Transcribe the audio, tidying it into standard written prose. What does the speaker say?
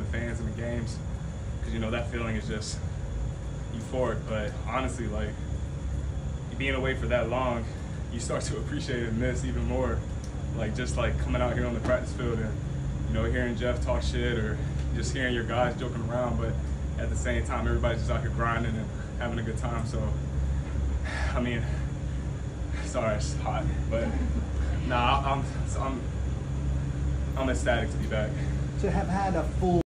fans and the games, because you know that feeling is just euphoric. But honestly, like being away for that long, you start to appreciate and miss even more. Like just like coming out here on the practice field and you know hearing Jeff talk shit or just hearing your guys joking around, but at the same time everybody's just out here grinding and having a good time. So I mean, sorry it's hot, but nah, I'm ecstatic to be back. To have had a full